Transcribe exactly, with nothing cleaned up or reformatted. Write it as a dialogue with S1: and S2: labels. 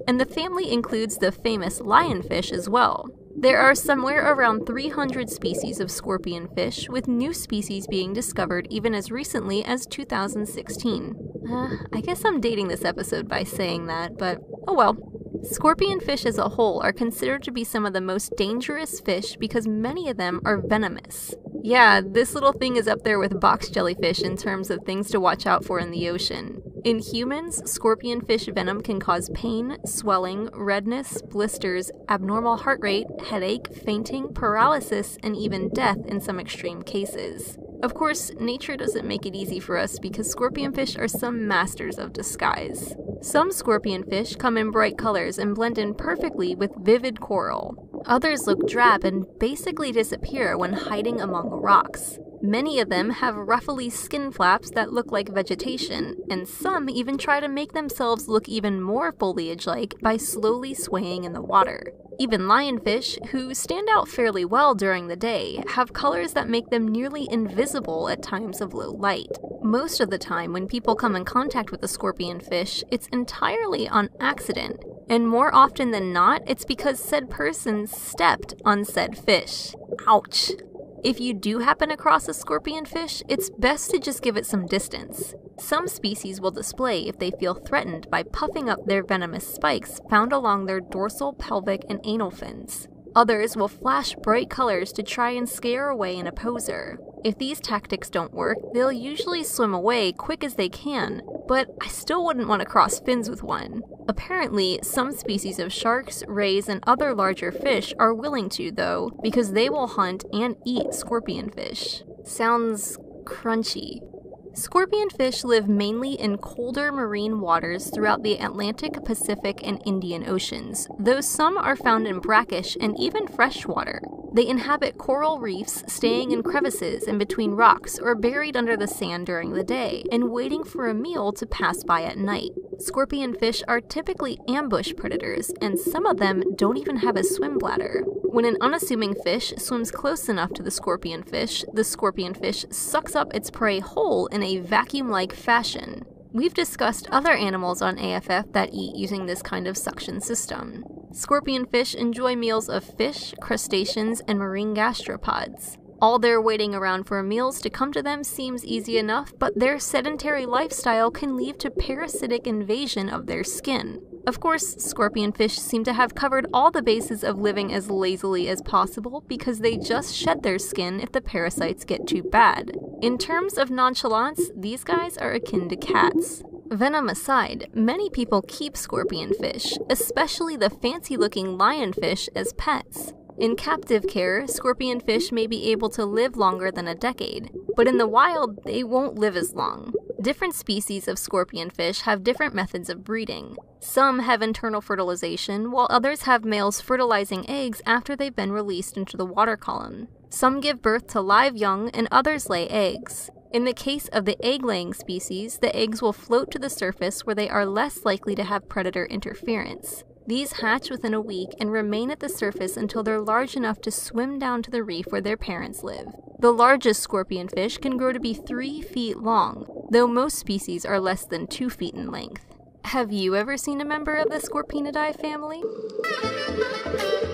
S1: and the family includes the famous lionfish as well. There are somewhere around three hundred species of scorpionfish, with new species being discovered even as recently as two thousand sixteen. Uh, I guess I'm dating this episode by saying that, but oh well. Scorpionfish as a whole are considered to be some of the most dangerous fish because many of them are venomous. Yeah, this little thing is up there with box jellyfish in terms of things to watch out for in the ocean. In humans, scorpionfish venom can cause pain, swelling, redness, blisters, abnormal heart rate, headache, fainting, paralysis, and even death in some extreme cases. Of course, nature doesn't make it easy for us because scorpionfish are some masters of disguise. Some scorpionfish come in bright colors and blend in perfectly with vivid coral. Others look drab and basically disappear when hiding among rocks. Many of them have ruffly skin flaps that look like vegetation, and some even try to make themselves look even more foliage-like by slowly swaying in the water. Even lionfish, who stand out fairly well during the day, have colors that make them nearly invisible at times of low light. Most of the time when people come in contact with a scorpionfish, it's entirely on accident, and more often than not, it's because said person stepped on said fish. Ouch! If you do happen across a scorpionfish, it's best to just give it some distance. Some species will display if they feel threatened by puffing up their venomous spikes found along their dorsal, pelvic, and anal fins. Others will flash bright colors to try and scare away an opposer. If these tactics don't work, they'll usually swim away quick as they can, but I still wouldn't want to cross fins with one. Apparently, some species of sharks, rays, and other larger fish are willing to, though, because they will hunt and eat scorpionfish. Sounds crunchy. Scorpionfish live mainly in colder marine waters throughout the Atlantic, Pacific, and Indian Oceans, though some are found in brackish and even freshwater. They inhabit coral reefs, staying in crevices in between rocks or buried under the sand during the day, and waiting for a meal to pass by at night. Scorpionfish are typically ambush predators, and some of them don't even have a swim bladder. When an unassuming fish swims close enough to the scorpionfish, the scorpionfish sucks up its prey whole in a vacuum-like fashion. We've discussed other animals on A F F that eat using this kind of suction system. Scorpionfish enjoy meals of fish, crustaceans, and marine gastropods. All their waiting around for meals to come to them seems easy enough, but their sedentary lifestyle can lead to parasitic invasion of their skin. Of course, scorpionfish seem to have covered all the bases of living as lazily as possible because they just shed their skin if the parasites get too bad. In terms of nonchalance, these guys are akin to cats. Venom aside, many people keep scorpionfish, especially the fancy-looking lionfish, as pets. In captive care, scorpionfish may be able to live longer than a decade, but in the wild, they won't live as long. Different species of scorpionfish have different methods of breeding. Some have internal fertilization, while others have males fertilizing eggs after they've been released into the water column. Some give birth to live young, and others lay eggs. In the case of the egg-laying species, the eggs will float to the surface where they are less likely to have predator interference. These hatch within a week and remain at the surface until they're large enough to swim down to the reef where their parents live. The largest scorpionfish can grow to be three feet long, though most species are less than two feet in length. Have you ever seen a member of the Scorpaenidae family?